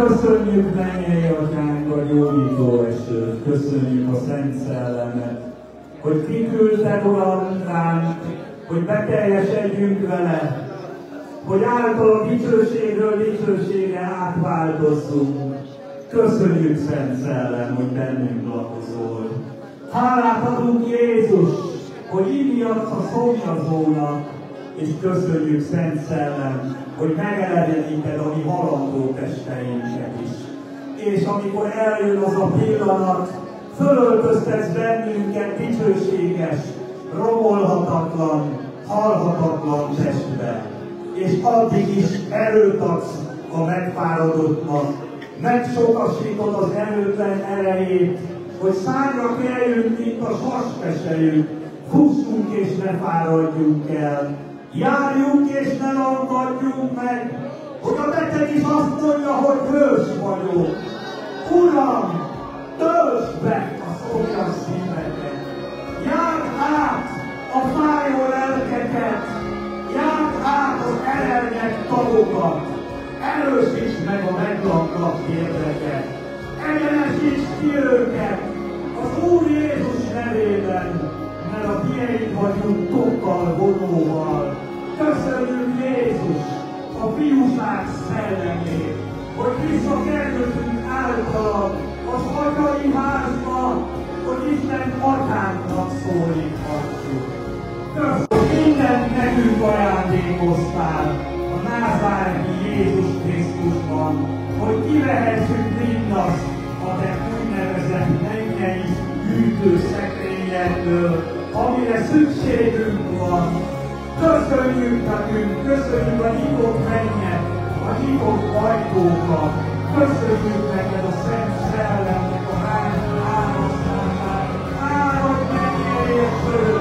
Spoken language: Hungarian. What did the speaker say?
Köszönjük mennyei Atyánk a gyógyító esőt, köszönjük a Szent Szellemet, hogy kiküldted, Uram, ránk, hogy beteljesedjünk vele, hogy által dicsőségről dicsőségre átváltozzunk. Köszönjük, Szent Szellem, hogy bennünk lakozol. Hálát adunk, Jézus, hogy így adsz a szomjazónak, és köszönjük, Szent Szellem, hogy megeleveníted a mi halandó testeinket is. És amikor eljön az a pillanat, fölöltöztetsz bennünket dicsőséges, romolhatatlan, halhatatlan testbe. És addig is erőt adsz a megfáradottnak, megsokasítod az erőtlen erejét, hogy szárnyra keljünk, mint a saspesejük, fussunk és ne fáradjunk el, járjunk és ne langadjunk meg, hogy a beteg is azt mondja, hogy hős vagyok. Uram, töltsd be a szomjas szíveket, járd át a fájó lelkeket, járd át az elelnyett tagokat, erősíts meg a meglankadt érdeket, egyenesíts ki őket az Úr Jézus nevében, mert a tieid vagyunk tokkal, vonóval. Köszönjük, Jézus, a fiúság szellemét, hogy visszakerültünk általad az atyai házba, hogy Isten atyánknak szólíthatjuk. Köszönjük, hogy mindent nekünk ajándékoztál a názáreti Jézus Krisztusban, hogy kivehessük mindazt a te úgynevezett mennyei hűtőszekrényedből, amire szükségünk van. Köszönjük nekünk, köszönjük a nyitott mennyet, a nyitott ajtókat, köszönjük neked a Szent Szellemnek a ránk áldozását. Áldj meg,